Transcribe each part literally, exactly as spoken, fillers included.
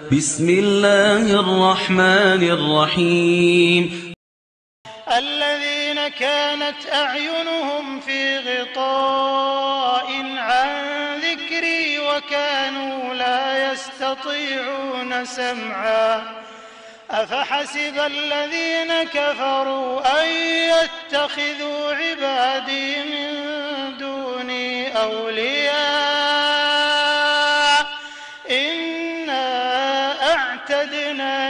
بسم الله الرحمن الرحيم الذين كانت أعينهم في غطاء عن ذكري وكانوا لا يستطيعون سمعا أفحسب الذين كفروا أن يتخذوا عبادي من دوني أولياء إنا أعتدنا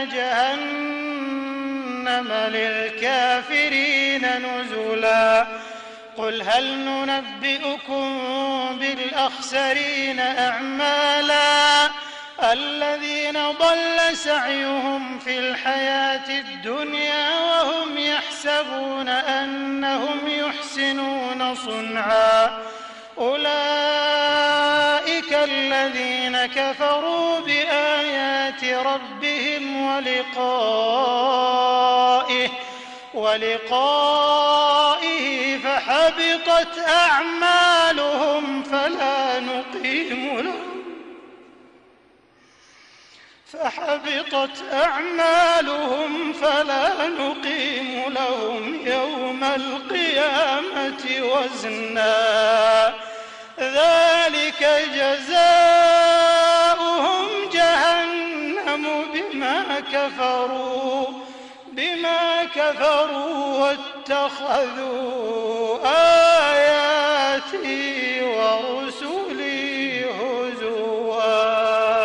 جهنم للكافرين نزلا قل هل ننبئكم بالأخسرين أعمالا الذين ضل سعيهم في الحياة الدنيا وهم يحسبون أنهم يحسنون صنعا أولئك الذين كفروا بآيات ربهم ولقائه ولقائه فحبطت أعمالهم فلا نقيم لهم فحبطت أعمالهم فلا نقيم لهم يوم القيامة وزنا ذلك جزاؤهم جهنم بما كفروا بما كفروا واتخذوا آياتي ورسلي هزوا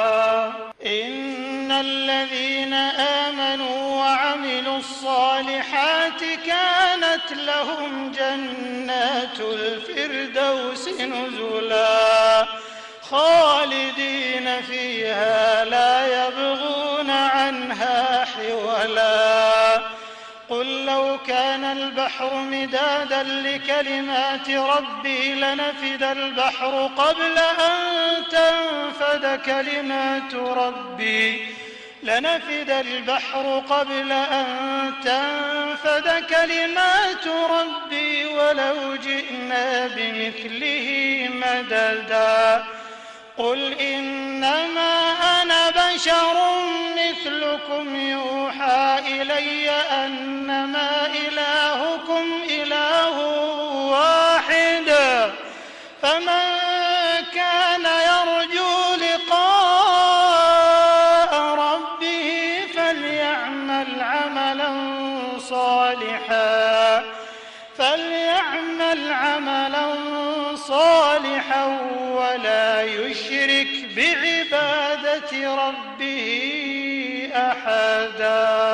إن الذين آمنوا وعملوا الصالحات كانت لهم جنات الفردوس نزلا خالدين فيها لا يبغون عنها حولا قل لو كان البحر مدادا لكلمات ربي لنفد البحر قبل أن تنفد كلمات ربي لنفد البحر قبل أن تنفد كلمات ربي ولو جئنا بمثله مددا قل إنما أنا بشر مثلكم يوحى إلي أنما إلهكم إله واحد فمن كان يرجو لقاء ربه فليعمل عملا صالحا فليعمل عملا صالحا ولا يشرك بعبادة ربه أحدا.